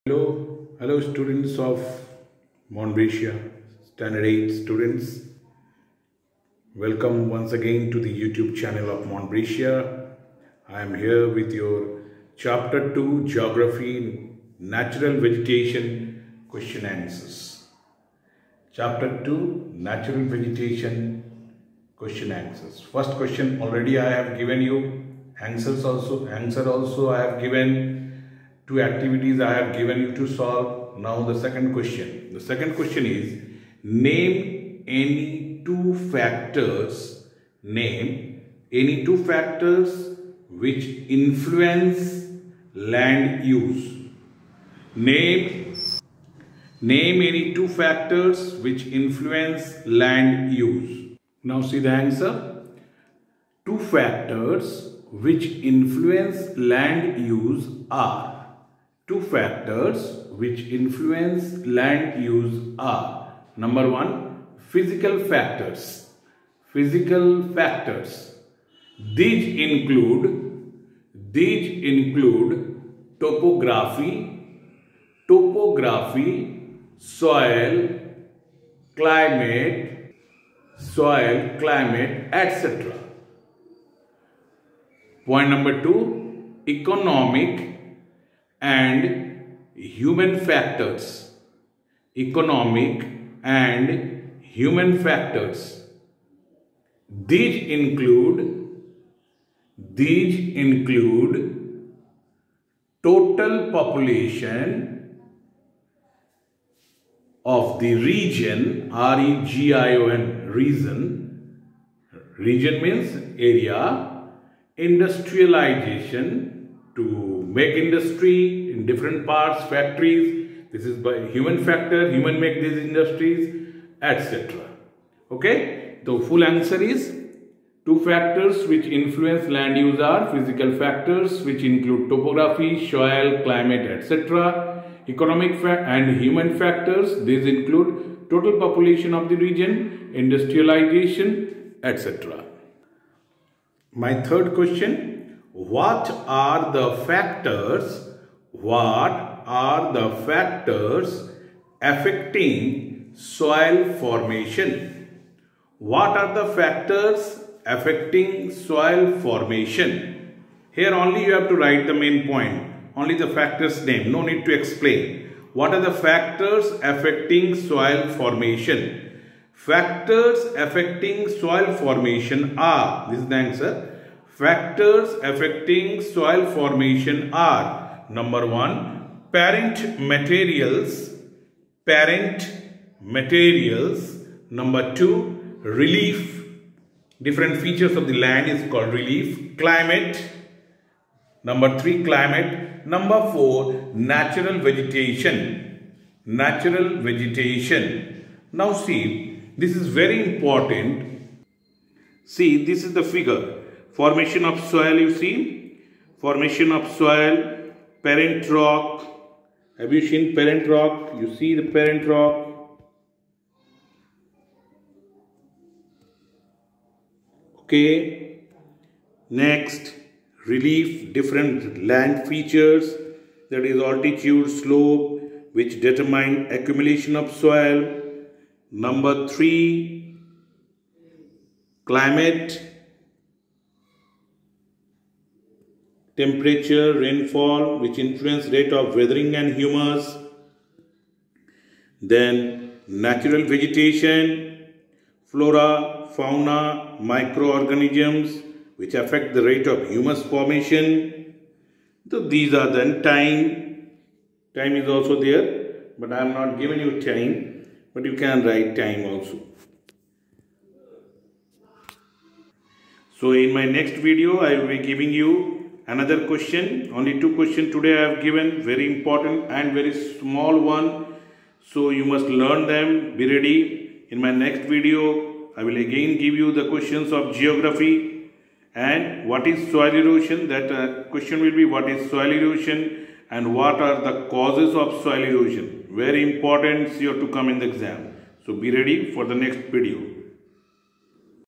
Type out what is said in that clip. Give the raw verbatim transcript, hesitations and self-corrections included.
Hello, hello students of Mount Brescia, Standard eight students. Welcome once again to the YouTube channel of Mount Brescia. I am here with your Chapter two Geography, Natural Vegetation, Question Answers. Chapter two Natural Vegetation, Question Answers. First question already I have given you. Answers also, answer also I have given. Two activities I have given you to solve. Now the second question. The second question is, name any two factors, name any two factors which influence land use. Name, name any two factors which influence land use. Now see the answer. Two factors which influence land use are Two factors which influence land use are, number one, physical factors. Physical factors. These include, these include topography, topography, soil, climate, soil, climate, et cetera. Point number two, economic and human factors. Economic and human factors. These include, these include total population of the region, R E G I O N, region. Region means area, industrialization, to make industry in different parts, factories. This is by human factor, human make these industries, et cetera. Okay, the full answer is two factors which influence land use are physical factors which include topography, soil, climate, et cetera. Economic and human factors, these include total population of the region, industrialization, et cetera. My third question. What are the factors, what are the factors affecting soil formation? What are the factors affecting soil formation? Here only you have to write the main point, only the factors name, no need to explain. What are the factors affecting soil formation? Factors affecting soil formation are, this is the answer. Factors affecting soil formation are, number one, parent materials, parent materials. Number two, relief. Different features of the land is called relief. Climate. Number three, climate. Number four, natural vegetation. Natural vegetation. Now see, this is very important. See, this is the figure. Formation of soil, you see, formation of soil, parent rock. Have you seen parent rock? You see the parent rock. Okay. Next, relief, different land features, that is altitude, slope, which determine accumulation of soil. Number three, climate. Temperature, rainfall, which influence rate of weathering and humus. Then natural vegetation, flora, fauna, microorganisms, which affect the rate of humus formation. So these are then time. Time is also there, but I am not giving you time, but you can write time also. So in my next video, I will be giving you another question. Only two questions today I have given, very important and very small one. So you must learn them, be ready. In my next video, I will again give you the questions of geography and what is soil erosion. That uh, question will be what is soil erosion and what are the causes of soil erosion. Very important, sure to come in the exam. So be ready for the next video.